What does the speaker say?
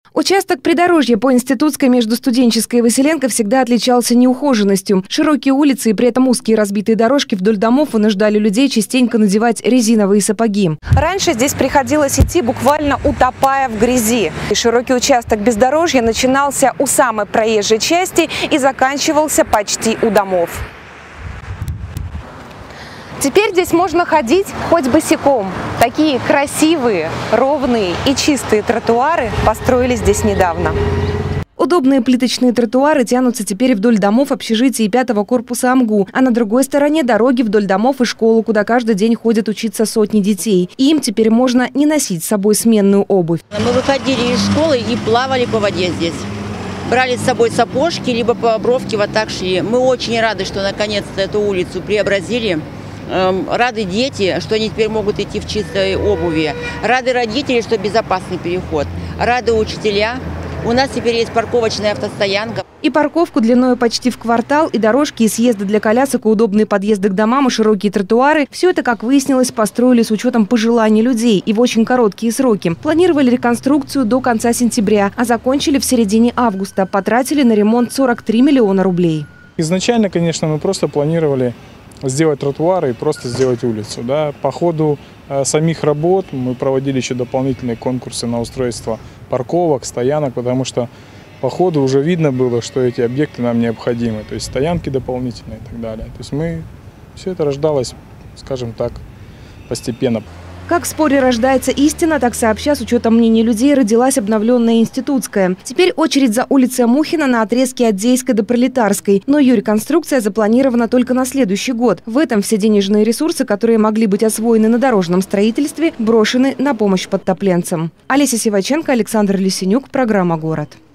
Участок придорожья по Институтской между Студенческой и Василенко всегда отличался неухоженностью. Широкие улицы и при этом узкие разбитые дорожки вдоль домов вынуждали людей частенько надевать резиновые сапоги. Раньше здесь приходилось идти, буквально утопая в грязи. И широкий участок бездорожья начинался у самой проезжей части и заканчивался почти у домов. Теперь здесь можно ходить хоть босиком. Такие красивые, ровные и чистые тротуары построили здесь недавно. Удобные плиточные тротуары тянутся теперь вдоль домов общежитий 5-го корпуса АМГУ, а на другой стороне дороги вдоль домов и школу, куда каждый день ходят учиться сотни детей. И им теперь можно не носить с собой сменную обувь. Мы выходили из школы и плавали по воде здесь. Брали с собой сапожки, либо по бровке вот так шли. Мы очень рады, что наконец-то эту улицу преобразили. Рады дети, что они теперь могут идти в чистой обуви. Рады родители, что безопасный переход. Рады учителя. У нас теперь есть парковочная автостоянка. И парковку длиной почти в квартал, и дорожки, и съезды для колясок, и удобные подъезды к домам, и широкие тротуары. Все это, как выяснилось, построили с учетом пожеланий людей и в очень короткие сроки. Планировали реконструкцию до конца сентября, а закончили в середине августа. Потратили на ремонт 43 миллиона рублей. Изначально, конечно, мы просто планировали сделать тротуары и просто сделать улицу. Да. По ходу самих работ мы проводили еще дополнительные конкурсы на устройство парковок, стоянок, потому что по ходу уже видно было, что эти объекты нам необходимы. То есть стоянки дополнительные и так далее. То есть все это рождалось, скажем так, постепенно. Как в споре рождается истина, так сообща, с учетом мнений людей, родилась обновленная Институтская. Теперь очередь за улицей Мухина на отрезке от Дейской до Пролетарской. Но ее реконструкция запланирована только на следующий год. В этом все денежные ресурсы, которые могли быть освоены на дорожном строительстве, брошены на помощь подтопленцам. Олеся Сиваченко, Александр Лисенюк. Программа «Город».